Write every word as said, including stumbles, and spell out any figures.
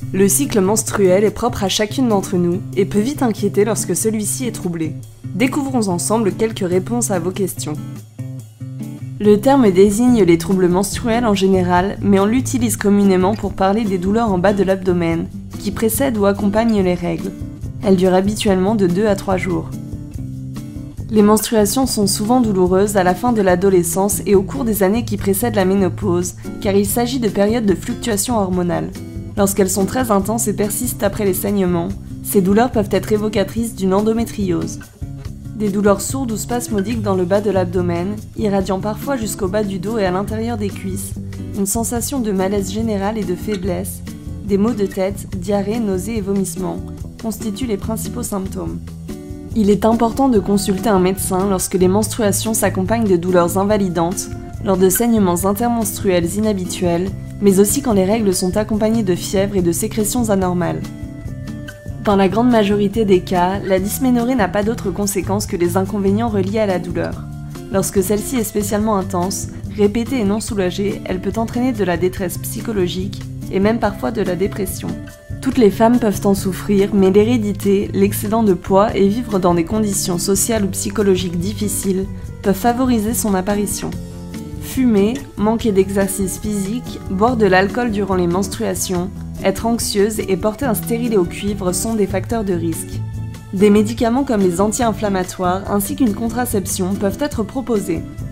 Le cycle menstruel est propre à chacune d'entre nous et peut vite inquiéter lorsque celui-ci est troublé. Découvrons ensemble quelques réponses à vos questions. Le terme désigne les troubles menstruels en général, mais on l'utilise communément pour parler des douleurs en bas de l'abdomen, qui précèdent ou accompagnent les règles. Elles durent habituellement de deux à trois jours. Les menstruations sont souvent douloureuses à la fin de l'adolescence et au cours des années qui précèdent la ménopause, car il s'agit de périodes de fluctuations hormonales. Lorsqu'elles sont très intenses et persistent après les saignements, ces douleurs peuvent être évocatrices d'une endométriose. Des douleurs sourdes ou spasmodiques dans le bas de l'abdomen, irradiant parfois jusqu'au bas du dos et à l'intérieur des cuisses, une sensation de malaise général et de faiblesse, des maux de tête, diarrhée, nausées et vomissements, constituent les principaux symptômes. Il est important de consulter un médecin lorsque les menstruations s'accompagnent de douleurs invalidantes, lors de saignements intermenstruels inhabituels, mais aussi quand les règles sont accompagnées de fièvre et de sécrétions anormales. Dans la grande majorité des cas, la dysménorrhée n'a pas d'autres conséquences que les inconvénients reliés à la douleur. Lorsque celle-ci est spécialement intense, répétée et non soulagée, elle peut entraîner de la détresse psychologique et même parfois de la dépression. Toutes les femmes peuvent en souffrir, mais l'hérédité, l'excédent de poids et vivre dans des conditions sociales ou psychologiques difficiles peuvent favoriser son apparition. Fumer, manquer d'exercice physique, boire de l'alcool durant les menstruations, être anxieuse et porter un stérilet au cuivre sont des facteurs de risque. Des médicaments comme les anti-inflammatoires ainsi qu'une contraception peuvent être proposés.